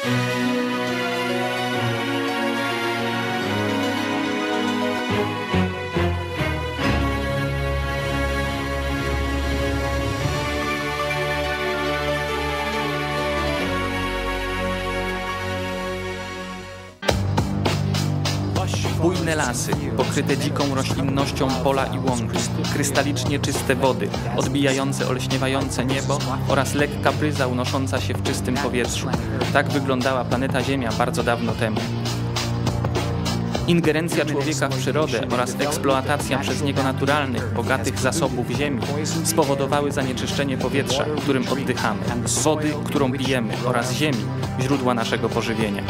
Bujne lasy, pokryte dziką roślinnością pola i łąki, krystalicznie czyste wody, odbijające olśniewające niebo oraz lekka bryza unosząca się w czystym powietrzu. Tak wyglądała planeta Ziemia bardzo dawno temu. Ingerencja człowieka w przyrodę oraz eksploatacja przez niego naturalnych, bogatych zasobów ziemi spowodowały zanieczyszczenie powietrza, którym oddychamy, wody, którą pijemy oraz ziemi, źródła naszego pożywienia.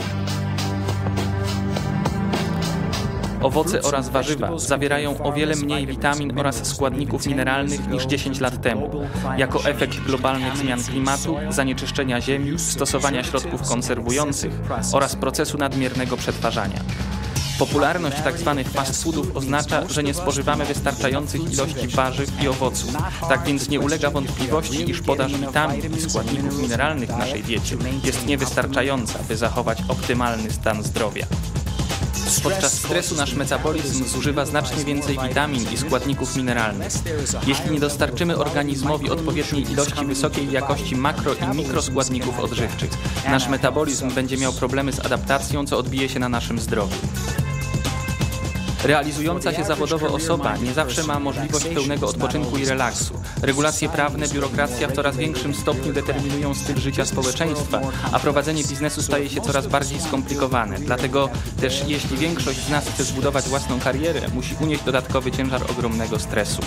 Owoce oraz warzywa zawierają o wiele mniej witamin oraz składników mineralnych niż 10 lat temu. Jako efekt globalnych zmian klimatu, zanieczyszczenia ziemi, stosowania środków konserwujących oraz procesu nadmiernego przetwarzania. Popularność tzw. fast foodów oznacza, że nie spożywamy wystarczających ilości warzyw i owoców. Tak więc nie ulega wątpliwości, iż podaż witamin i składników mineralnych w naszej diecie jest niewystarczająca, by zachować optymalny stan zdrowia. Podczas stresu nasz metabolizm zużywa znacznie więcej witamin i składników mineralnych. Jeśli nie dostarczymy organizmowi odpowiedniej ilości wysokiej jakości makro i mikroskładników odżywczych, nasz metabolizm będzie miał problemy z adaptacją, co odbije się na naszym zdrowiu. Realizująca się zawodowo osoba nie zawsze ma możliwość pełnego odpoczynku i relaksu. Regulacje prawne, biurokracja w coraz większym stopniu determinują styl życia społeczeństwa, a prowadzenie biznesu staje się coraz bardziej skomplikowane. Dlatego też jeśli większość z nas chce zbudować własną karierę, musi unieść dodatkowy ciężar ogromnego stresu.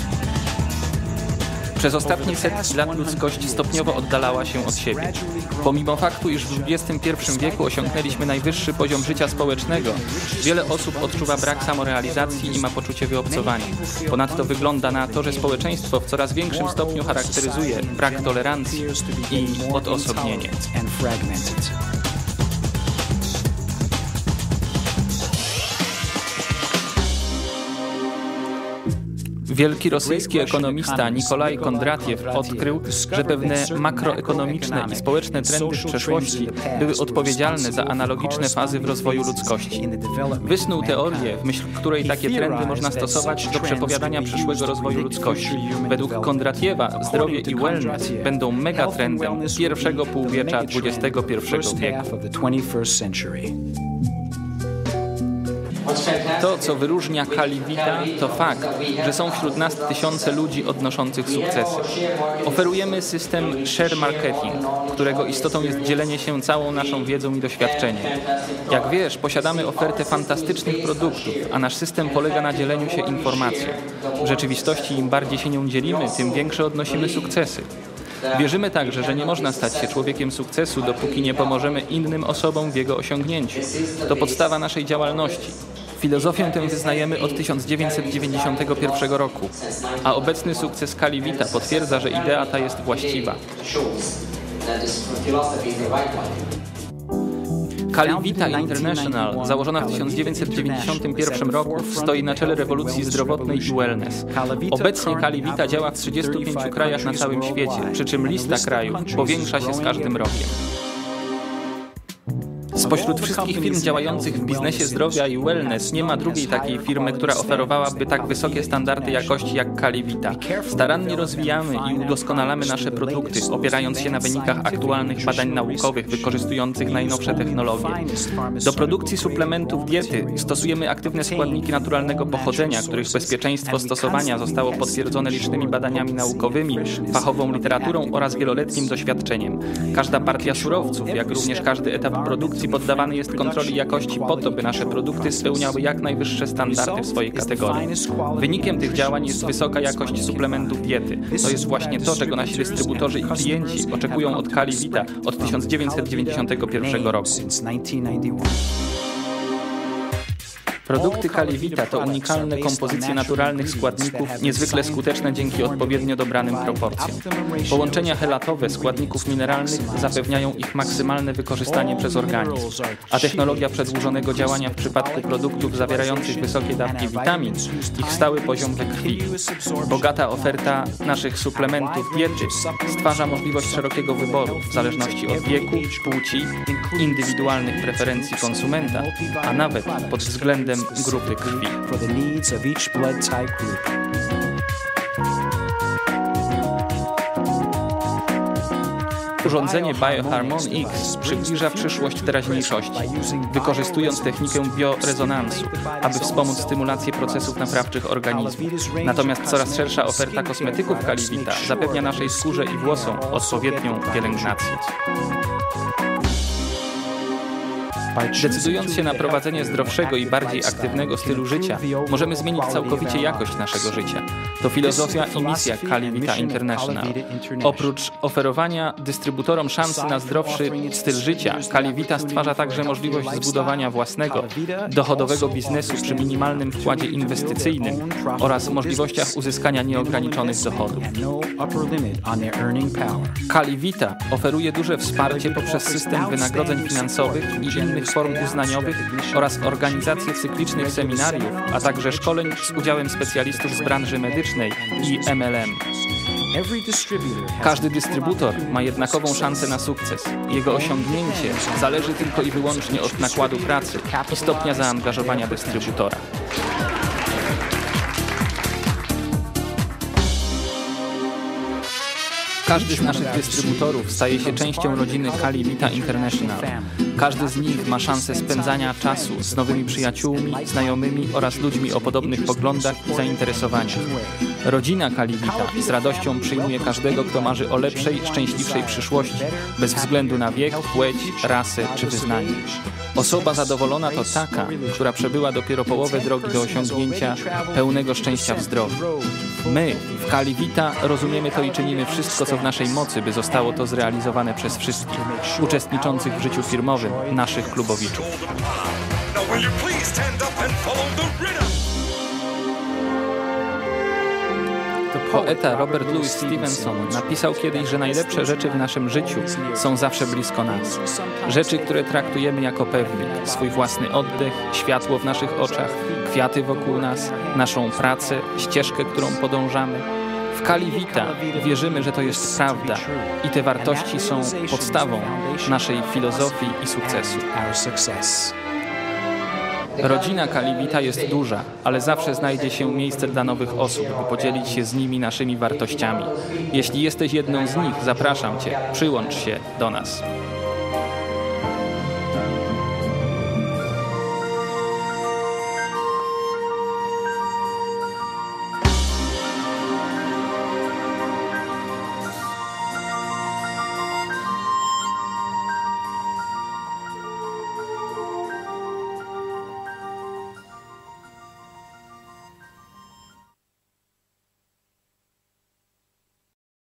Przez ostatnie setki lat ludzkość stopniowo oddalała się od siebie. Pomimo faktu, iż w XXI wieku osiągnęliśmy najwyższy poziom życia społecznego, wiele osób odczuwa brak samorealizacji i ma poczucie wyobcowania. Ponadto wygląda na to, że społeczeństwo w coraz większym stopniu charakteryzuje brak tolerancji i odosobnienie. Wielki rosyjski ekonomista Nikolaj Kondratiew odkrył, że pewne makroekonomiczne i społeczne trendy w przeszłości były odpowiedzialne za analogiczne fazy w rozwoju ludzkości. Wysnuł teorię, w myśl której takie trendy można stosować do przepowiadania przyszłego rozwoju ludzkości. Według Kondratiewa zdrowie i wellness będą megatrendem pierwszego półwiecza XXI wieku. To, co wyróżnia Kali Vita, to fakt, że są wśród nas tysiące ludzi odnoszących sukcesy. Oferujemy system share marketing, którego istotą jest dzielenie się całą naszą wiedzą i doświadczeniem. Jak wiesz, posiadamy ofertę fantastycznych produktów, a nasz system polega na dzieleniu się informacją. W rzeczywistości im bardziej się nią dzielimy, tym większe odnosimy sukcesy. Wierzymy także, że nie można stać się człowiekiem sukcesu, dopóki nie pomożemy innym osobom w jego osiągnięciu. To podstawa naszej działalności. Filozofię tę wyznajemy od 1991 roku, a obecny sukces Kali Vita potwierdza, że idea ta jest właściwa. Kali Vita International, założona w 1991 roku, stoi na czele rewolucji zdrowotnej i wellness. Obecnie Kali Vita działa w 35 krajach na całym świecie, przy czym lista krajów powiększa się z każdym rokiem. Spośród wszystkich firm działających w biznesie zdrowia i wellness nie ma drugiej takiej firmy, która oferowałaby tak wysokie standardy jakości jak Kali Vita. Starannie rozwijamy i udoskonalamy nasze produkty, opierając się na wynikach aktualnych badań naukowych wykorzystujących najnowsze technologie. Do produkcji suplementów diety stosujemy aktywne składniki naturalnego pochodzenia, których bezpieczeństwo stosowania zostało potwierdzone licznymi badaniami naukowymi, fachową literaturą oraz wieloletnim doświadczeniem. Każda partia surowców, jak również każdy etap produkcji poddawany jest kontroli jakości po to, by nasze produkty spełniały jak najwyższe standardy w swojej kategorii. Wynikiem tych działań jest wysoka jakość suplementów diety. To jest właśnie to, czego nasi dystrybutorzy i klienci oczekują od Kali Vita od 1991 roku. Produkty Kali Vita to unikalne kompozycje naturalnych składników, niezwykle skuteczne dzięki odpowiednio dobranym proporcjom. Połączenia helatowe składników mineralnych zapewniają ich maksymalne wykorzystanie przez organizm, a technologia przedłużonego działania w przypadku produktów zawierających wysokie dawki witamin, ich stały poziom we krwi. Bogata oferta naszych suplementów diety stwarza możliwość szerokiego wyboru w zależności od wieku, płci, indywidualnych preferencji konsumenta, a nawet pod względem grupy krwi. Urządzenie BioHarmon X przybliża przyszłość teraźniejszości, wykorzystując technikę biorezonansu, aby wspomóc stymulację procesów naprawczych organizmu. Natomiast coraz szersza oferta kosmetyków Kali Vita zapewnia naszej skórze i włosom odpowiednią pielęgnację. Decydując się na prowadzenie zdrowszego i bardziej aktywnego stylu życia, możemy zmienić całkowicie jakość naszego życia. To filozofia i misja Kali Vita International. Oprócz oferowania dystrybutorom szansy na zdrowszy styl życia, Kali Vita stwarza także możliwość zbudowania własnego, dochodowego biznesu przy minimalnym wkładzie inwestycyjnym oraz możliwościach uzyskania nieograniczonych dochodów. Kali Vita oferuje duże wsparcie poprzez system wynagrodzeń finansowych i innych form uznaniowych oraz organizację cyklicznych seminariów, a także szkoleń z udziałem specjalistów z branży medycznej i MLM. Każdy dystrybutor ma jednakową szansę na sukces. Jego osiągnięcie zależy tylko i wyłącznie od nakładu pracy i stopnia zaangażowania dystrybutora. Każdy z naszych dystrybutorów staje się częścią rodziny Kali Vita International. Każdy z nich ma szansę spędzania czasu z nowymi przyjaciółmi, znajomymi oraz ludźmi o podobnych poglądach i zainteresowaniach. Rodzina Kali Vita z radością przyjmuje każdego, kto marzy o lepszej, szczęśliwszej przyszłości, bez względu na wiek, płeć, rasę czy wyznanie. Osoba zadowolona to taka, która przebyła dopiero połowę drogi do osiągnięcia pełnego szczęścia w zdrowiu. My w Kali Vita rozumiemy to i czynimy wszystko, co w naszej mocy, by zostało to zrealizowane przez wszystkich uczestniczących w życiu firmowym naszych klubowiczów. Poeta Robert Louis Stevenson napisał kiedyś, że najlepsze rzeczy w naszym życiu są zawsze blisko nas. Rzeczy, które traktujemy jako pewnik, swój własny oddech, światło w naszych oczach, kwiaty wokół nas, naszą pracę, ścieżkę, którą podążamy. W Kali Vita wierzymy, że to jest prawda i te wartości są podstawą naszej filozofii i sukcesu. Rodzina Kali Vita jest duża, ale zawsze znajdzie się miejsce dla nowych osób, by podzielić się z nimi naszymi wartościami. Jeśli jesteś jedną z nich, zapraszam Cię, przyłącz się do nas.